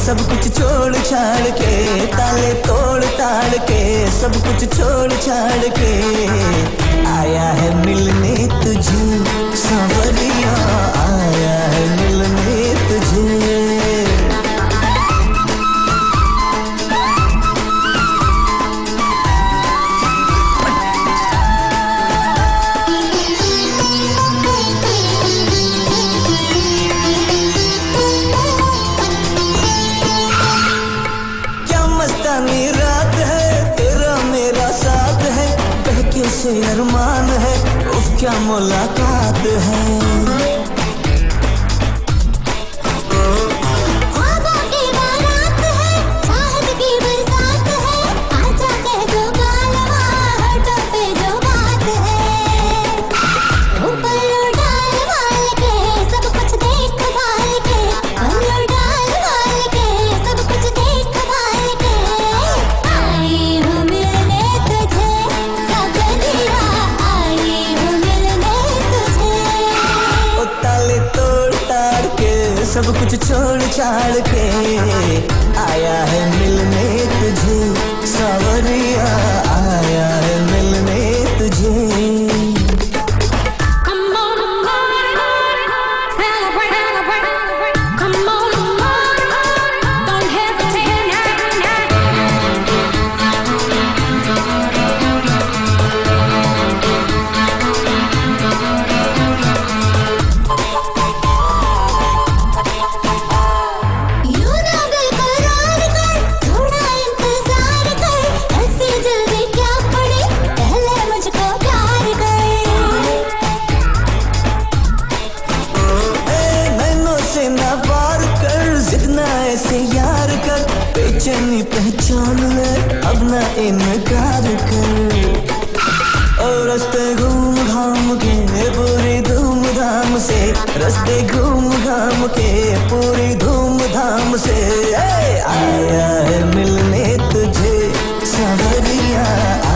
सब कुछ छोड़ छाड़ के, ताले तोड़ ताड़ के, सब कुछ छोड़ छाड़ के आया है मिलने तुझे सांवरिया, आया है मिलने तुझे। रात है तेरा मेरा साथ है, बहके से अरमान है, उफ क्या मुलाकात है। ख्वाबों की बारात है, चाहत की बरसात है, आजा कह दो गालवा होठों पे जो बात है। ऊपर डाल वाल के सब कुछ देख भाल के, ऊपर डाल वाल के सब कुछ देख भाल के आई हूँ मिलने तुझे सांवरिया, आई हूँ मिलने तुझे। ओ ताले तोड़ ताड़ के सब कुछ छोड़ छाड़ के आया है मिलने तुझे सांवरिया, आया है मिलने तुझे। यार कर बेचैनी पहचान ले, अब ना इनकार कर। और रास्ते घूम घाम के पूरी धूम धाम से, रास्ते घूम घाम के पूरी धूम धाम से आया है मिलने तुझे सांवरिया,